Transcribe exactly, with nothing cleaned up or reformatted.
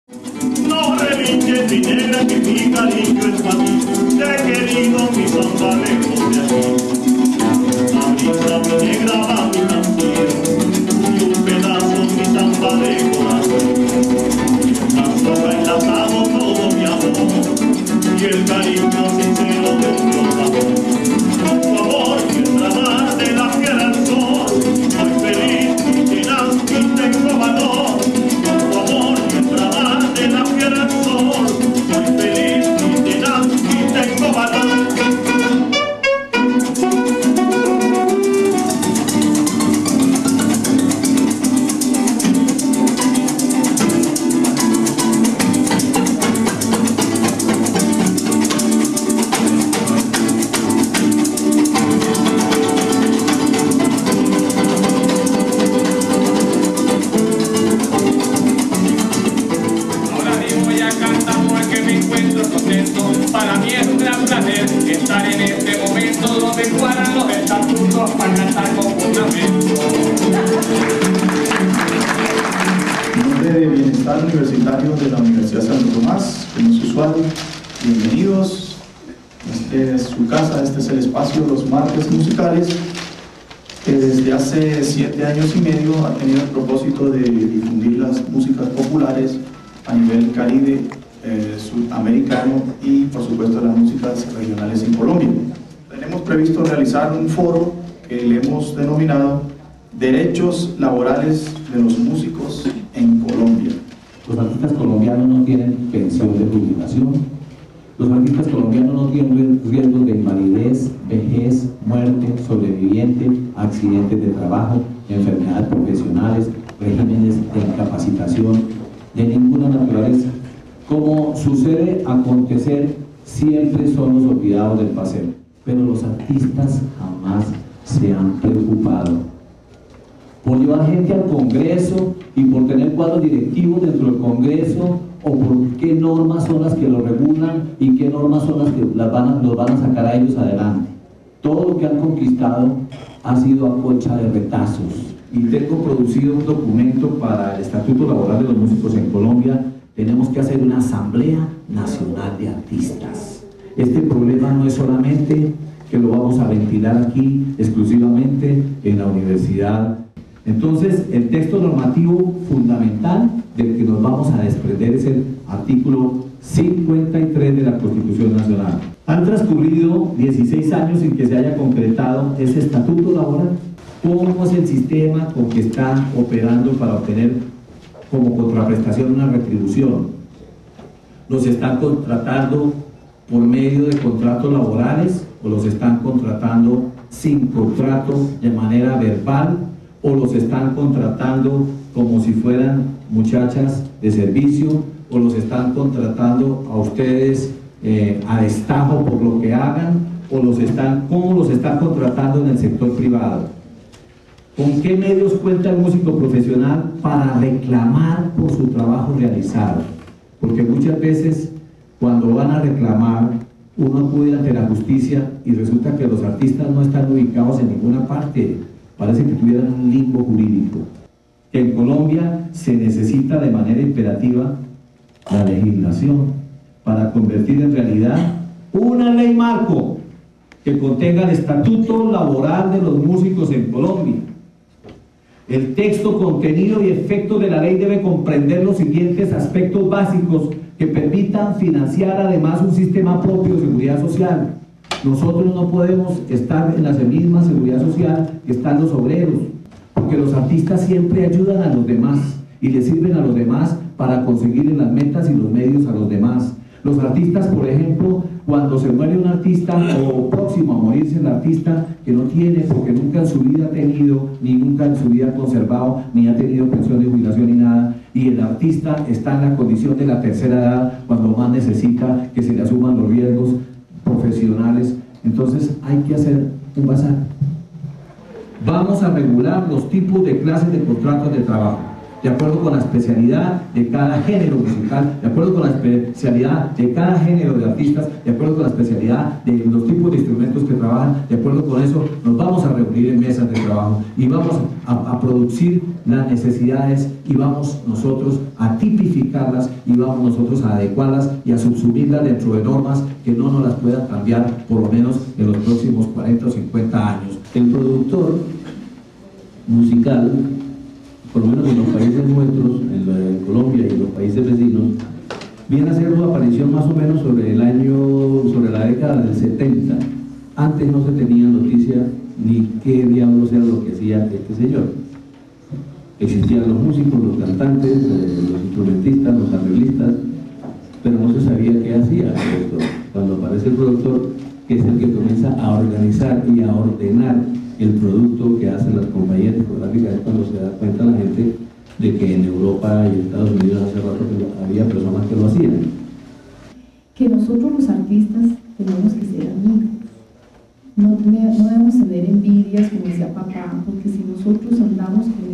No relinches mi negra, que mi cariño es para ti. Te he querido mi samba lejos de aquí. La brisa mi negra va mi canción y un pedazo mi samba de corazón. Una soga enlazado todo mi amor y el cariño sincero de un trovador. Con tu amor mientras más de la fiera el sol, soy feliz y tenaz y tengo valor. Con tu amor mientras más de la fiera el sol, soy feliz y tenaz y tengo valor. Para mí es un gran placer estar en este momento donde cuadran los estatutos para cantar con fundamento. En nombre de Bienestar Universitario de la Universidad Santo Tomás, como es usual, bienvenidos. Este es su casa, este es el espacio Los Martes Musicales, que desde hace siete años y medio ha tenido el propósito de difundir las músicas populares a nivel Caribe, Eh, sudamericano y por supuesto las músicas regionales en Colombia. Tenemos previsto realizar un foro que le hemos denominado Derechos Laborales de los Músicos en Colombia. Los artistas colombianos no tienen pensión de jubilación, los artistas colombianos no tienen riesgos de invalidez, vejez, muerte, sobreviviente, accidentes de trabajo, enfermedades profesionales, regímenes de incapacitación de ninguna naturaleza. Como sucede acontecer, siempre son los olvidados del paseo. Pero los artistas jamás se han preocupado por llevar gente al Congreso y por tener cuadros directivos dentro del Congreso, o por qué normas son las que lo regulan y qué normas son las que las van a, los van a sacar a ellos adelante. Todo lo que han conquistado ha sido a concha de retazos. Y tengo producido un documento para el Estatuto Laboral de los Músicos en Colombia. Tenemos que hacer una Asamblea Nacional de Artistas. Este problema no es solamente que lo vamos a ventilar aquí exclusivamente en la universidad. Entonces, el texto normativo fundamental del que nos vamos a desprender es el artículo cincuenta y tres de la Constitución Nacional. Han transcurrido dieciséis años sin que se haya concretado ese estatuto laboral. ¿Cómo es el sistema con que están operando para obtener como contraprestación una retribución? ¿Los están contratando por medio de contratos laborales o los están contratando sin contrato de manera verbal o los están contratando como si fueran muchachas de servicio o los están contratando a ustedes eh, a destajo por lo que hagan o los están, cómo los están contratando en el sector privado? ¿Con qué medios cuenta el músico profesional para reclamar por su trabajo realizado? Porque muchas veces cuando van a reclamar, uno acude ante la justicia y resulta que los artistas no están ubicados en ninguna parte. Parece que tuvieran un limbo jurídico. En Colombia se necesita de manera imperativa la legislación para convertir en realidad una ley marco que contenga el Estatuto Laboral de los Músicos en Colombia. El texto, contenido y efecto de la ley debe comprender los siguientes aspectos básicos que permitan financiar además un sistema propio de seguridad social. Nosotros no podemos estar en la misma seguridad social que están los obreros, porque los artistas siempre ayudan a los demás y le sirven a los demás para conseguir las metas y los medios a los demás. Los artistas, por ejemplo, cuando se muere un artista o próximo a morirse el artista que no tiene, porque nunca en su vida ha tenido, ni nunca en su vida ha conservado, ni ha tenido pensión de jubilación ni nada, y el artista está en la condición de la tercera edad, cuando más necesita que se le asuman los riesgos profesionales, entonces hay que hacer un bazar. Vamos a regular los tipos de clases de contratos de trabajo. de acuerdo con la especialidad de cada género musical, de acuerdo con la especialidad de cada género de artistas, de acuerdo con la especialidad de los tipos de instrumentos que trabajan. De acuerdo con eso nos vamos a reunir en mesas de trabajo y vamos a, a producir las necesidades y vamos nosotros a tipificarlas y vamos nosotros a adecuarlas y a subsumirlas dentro de normas que no nos las puedan cambiar por lo menos en los próximos cuarenta o cincuenta años. El productor musical, por lo menos en los países nuestros, en, la, en Colombia y en los países vecinos, viene a hacer su aparición más o menos sobre el año, sobre la década del setenta. Antes no se tenía noticia ni qué diablos era lo que hacía este señor. Existían los músicos, los cantantes, eh, los instrumentistas, los arreglistas, pero no se sabía qué hacía el productor. Cuando aparece el productor, que es el que comienza a organizar y a ordenar el producto que hacen las compañías discográficas, es cuando se da cuenta la gente de que en Europa y en Estados Unidos hace rato que había personas que lo hacían. Que nosotros los artistas tenemos que ser amigos, no, no debemos tener envidias, como decía papá, porque si nosotros andamos con